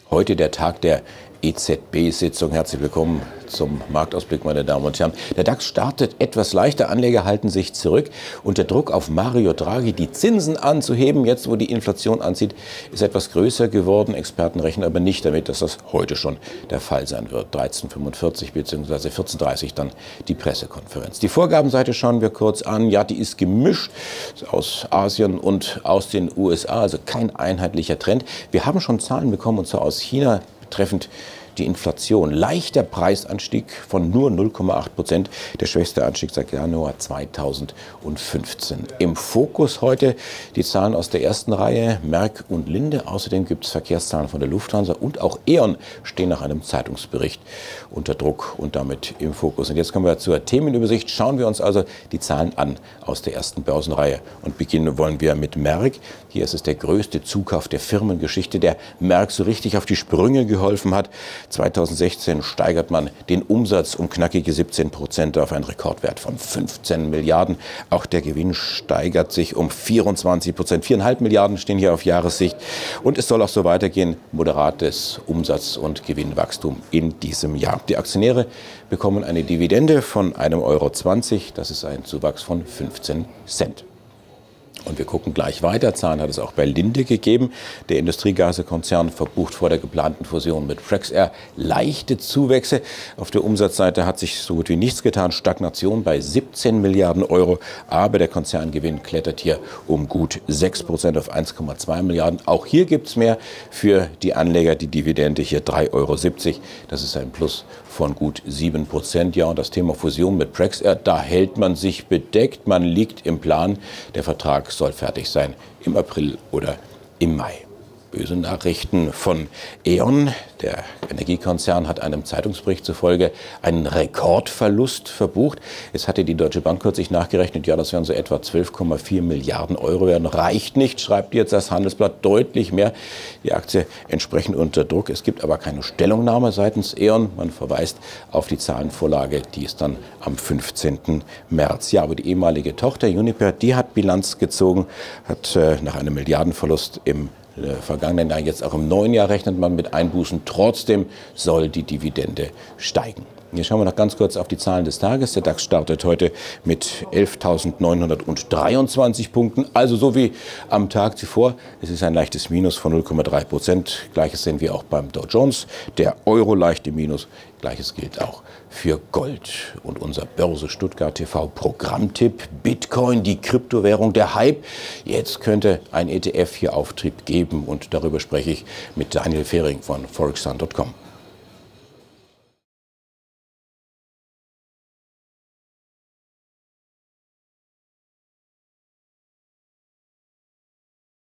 Heute der Tag der EZB-Sitzung. Herzlich willkommen zum Marktausblick, meine Damen und Herren. Der DAX startet etwas leichter, Anleger halten sich zurück. Und der Druck auf Mario Draghi, die Zinsen anzuheben, jetzt wo die Inflation anzieht, ist etwas größer geworden. Experten rechnen aber nicht damit, dass das heute schon der Fall sein wird. 13:45 bzw. 14:30 dann die Pressekonferenz. Die Vorgabenseite schauen wir kurz an. Ja, die ist gemischt aus Asien und aus den USA, also kein einheitlicher Trend. Wir haben schon Zahlen bekommen, und zwar aus China, betreffend die Inflation. Leichter Preisanstieg von nur 0,8%, der schwächste Anstieg seit Januar 2015. Im Fokus heute die Zahlen aus der ersten Reihe, Merck und Linde. Außerdem gibt es Verkehrszahlen von der Lufthansa und auch E.ON stehen nach einem Zeitungsbericht unter Druck und damit im Fokus. Und jetzt kommen wir zur Themenübersicht. Schauen wir uns also die Zahlen an aus der ersten Börsenreihe. Und beginnen wollen wir mit Merck. Hier ist es der größte Zukauf der Firmengeschichte, der Merck so richtig auf die Sprünge geholfen hat. 2016 steigert man den Umsatz um knackige 17% auf einen Rekordwert von 15 Milliarden. Auch der Gewinn steigert sich um 24%. 4,5 Milliarden stehen hier auf Jahressicht. Und es soll auch so weitergehen. Moderates Umsatz- und Gewinnwachstum in diesem Jahr. Die Aktionäre bekommen eine Dividende von 1,20 €. Das ist ein Zuwachs von 15 Cent. Und wir gucken gleich weiter. Zahlen hat es auch bei Linde gegeben. Der Industriegasekonzern verbucht vor der geplanten Fusion mit Praxair leichte Zuwächse. Auf der Umsatzseite hat sich so gut wie nichts getan. Stagnation bei 17 Milliarden €. Aber der Konzerngewinn klettert hier um gut 6% auf 1,2 Milliarden. Auch hier gibt es mehr für die Anleger. Die Dividende hier 3,70 €. Das ist ein Plus von gut 7%. Ja, und das Thema Fusion mit Praxair, da hält man sich bedeckt. Man liegt im Plan. Der Vertrag soll fertig sein im April oder im Mai. Böse Nachrichten von E.ON. Der Energiekonzern hat einem Zeitungsbericht zufolge einen Rekordverlust verbucht. Es hatte die Deutsche Bank kürzlich nachgerechnet, ja, das werden so etwa 12,4 Milliarden € werden. Reicht nicht, schreibt jetzt das Handelsblatt, deutlich mehr. Die Aktie entsprechend unter Druck. Es gibt aber keine Stellungnahme seitens E.ON. Man verweist auf die Zahlenvorlage, die ist dann am 15. März. Ja, aber die ehemalige Tochter Uniper, die hat Bilanz gezogen, hat nach einem Milliardenverlust im vergangenen Jahr, jetzt auch im neuen Jahr rechnet man mit Einbußen. Trotzdem soll die Dividende steigen. Hier schauen wir noch ganz kurz auf die Zahlen des Tages. Der DAX startet heute mit 11.923 Punkten, also so wie am Tag zuvor. Es ist ein leichtes Minus von 0,3%. Gleiches sehen wir auch beim Dow Jones. Der Euro leicht im Minus. Gleiches gilt auch für Gold. Und unser Börse Stuttgart TV Programmtipp: Bitcoin, die Kryptowährung, der Hype. Jetzt könnte ein ETF hier Auftrieb geben. Und darüber spreche ich mit Daniel Fehring von Forex.com.